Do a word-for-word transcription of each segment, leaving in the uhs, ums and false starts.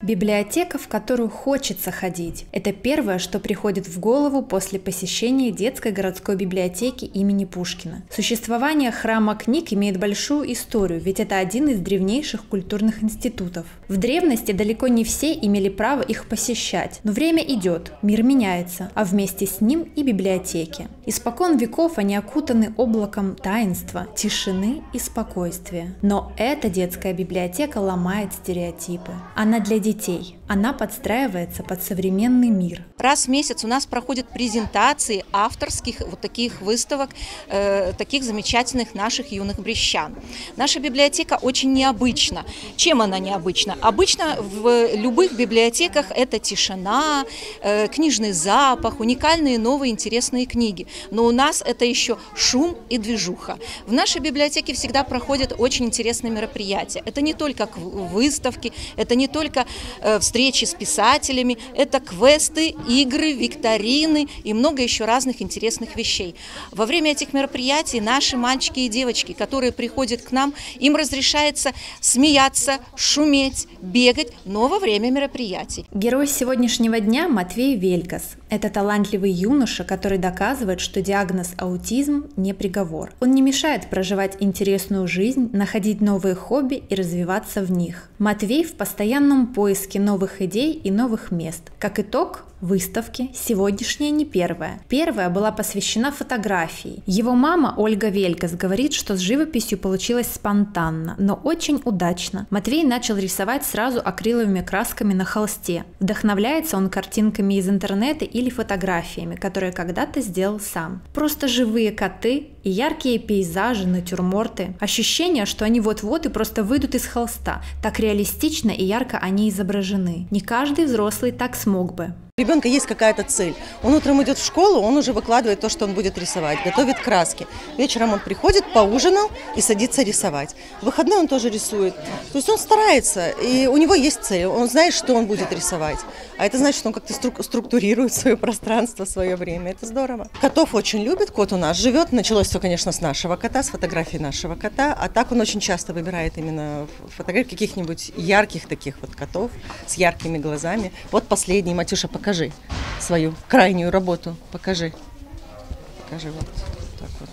Библиотека, в которую хочется ходить. Это первое, что приходит в голову после посещения детской городской библиотеки имени Пушкина. Существование храма книг имеет большую историю, ведь это один из древнейших культурных институтов. В древности далеко не все имели право их посещать, но время идет, мир меняется, а вместе с ним и библиотеки. Испокон веков они окутаны облаком таинства, тишины и спокойствия. Но эта детская библиотека ломает стереотипы. Она для детей. Детей. Она подстраивается под современный мир. Раз в месяц у нас проходят презентации авторских вот таких выставок, э, таких замечательных наших юных брещан. Наша библиотека очень необычна. Чем она необычна? Обычно в любых библиотеках это тишина, э, книжный запах, уникальные новые интересные книги. Но у нас это еще шум и движуха. В нашей библиотеке всегда проходят очень интересные мероприятия. Это не только выставки, это не только встречи с писателями, это квесты, игры, викторины и много еще разных интересных вещей. Во время этих мероприятий наши мальчики и девочки, которые приходят к нам, им разрешается смеяться, шуметь, бегать, но во время мероприятий. Герой сегодняшнего дня Матвей Велькас. Это талантливый юноша, который доказывает, что диагноз аутизм не приговор. Он не мешает проживать интересную жизнь, находить новые хобби и развиваться в них. Матвей в постоянном поиске новых идей и новых мест. Как итог, выставки сегодняшняя не первая. Первая была посвящена фотографии. Его мама Ольга Велькас говорит, что с живописью получилось спонтанно, но очень удачно. Матвей начал рисовать сразу акриловыми красками на холсте. Вдохновляется он картинками из интернета или фотографиями, которые когда-то сделал сам. Просто живые коты и яркие пейзажи, натюрморты. Ощущение, что они вот-вот и просто выйдут из холста. Так реалистично и ярко они изображены. Не каждый взрослый так смог бы. У ребенка есть какая-то цель. Он утром идет в школу, он уже выкладывает то, что он будет рисовать, готовит краски. Вечером он приходит, поужинал и садится рисовать. В выходной он тоже рисует. То есть он старается, и у него есть цель. Он знает, что он будет рисовать. А это значит, что он как-то структурирует свое пространство, свое время. Это здорово. Котов очень любит. Кот у нас живет. Началось все, конечно, с нашего кота, с фотографии нашего кота. А так он очень часто выбирает именно фотографии каких-нибудь ярких таких вот котов с яркими глазами. Вот последний. Матюша, покажи. Покажи свою крайнюю работу. Покажи. Покажи вот так вот.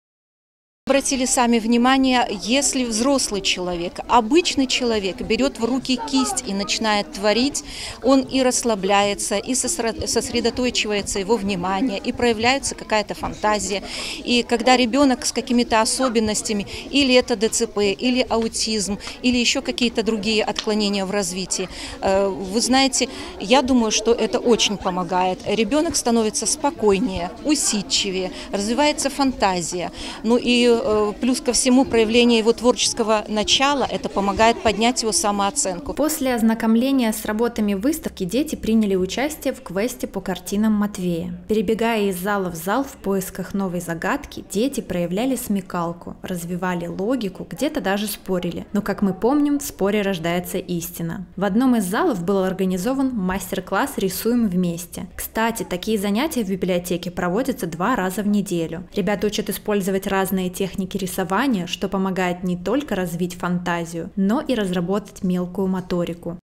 Обратили сами внимание, если взрослый человек, обычный человек берет в руки кисть и начинает творить, он и расслабляется, и сосредоточивается его внимание, и проявляется какая-то фантазия. И когда ребенок с какими-то особенностями, или это ДЦП, или аутизм, или еще какие-то другие отклонения в развитии, вы знаете, я думаю, что это очень помогает. Ребенок становится спокойнее, усидчивее, развивается фантазия. Ну и плюс ко всему проявление его творческого начала, это помогает поднять его самооценку. После ознакомления с работами выставки дети приняли участие в квесте по картинам Матвея. Перебегая из зала в зал в поисках новой загадки, дети проявляли смекалку, развивали логику, где-то даже спорили. Но, как мы помним, в споре рождается истина. В одном из залов был организован мастер-класс «Рисуем вместе». Кстати, такие занятия в библиотеке проводятся два раза в неделю. Ребята учат использовать разные техники техники рисования, что помогает не только развить фантазию, но и разработать мелкую моторику.